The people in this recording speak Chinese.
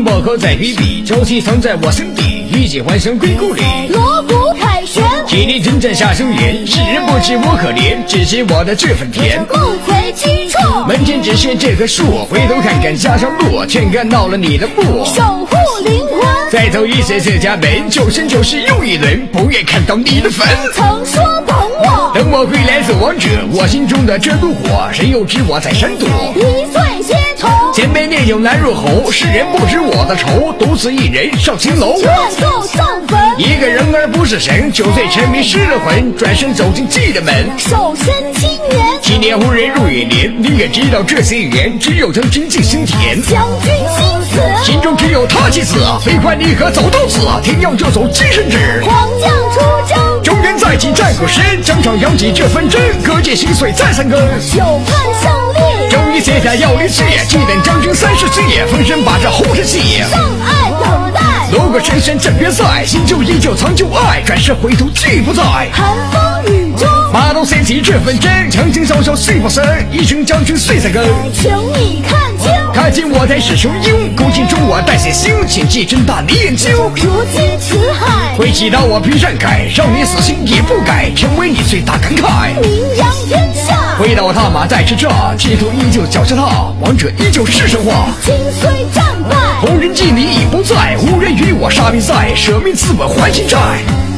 金宝盒在比比，朝气藏在我心底，一记还乡归故里。 锣鼓凯旋， 千里征战下生源，世人不知我可怜，只知我的这份甜。 不随机处， 门前只是这棵树，回头看看家乡路，全干到了你的步。 守护灵魂， 再走一次这家门，九生九世又一轮，不愿看到你的坟。 曾说等我， 等我归来做王者，我心中的这炉火，谁又知我在闪躲？ 一醉先愁， 千杯烈酒难入喉，世人不知我的愁，独自一人上青楼。 愿做上坟， 一个人而不是神，酒醉沉迷失了魂，转身走进记的门。 守身青年， 七年无人入眼帘，你也知道这些缘，只有将真进心田。 将军心死， 心中只有他妻子，悲欢离合走到此，天要就走今生止。 黄将出征， 中原再起战鼓声，疆场扬起这纷争，各界心碎再三更。 久盼胜利， 终于卸下要离去，既等将军30岁，风声把这红尘戏。 上爱等待， 路过深山镇边塞，心中依旧藏旧爱，转身回头拒不在。 寒风雨中， 马头掀起这纷争，长情少少岁不生，一生将军岁三更。 请你看清， 看清我才是雄鹰，古今中我带血腥，请记真大你研究。 如今辞海， 挥起刀我披善铠，让你死心也不改，成为你最大感慨。 名扬天下， 回到踏马在叱咤，前途依旧脚下踏，王者依旧是神话。 今虽战败， 红人祭你已不在，无人与我杀比赛，舍命自刎还情债。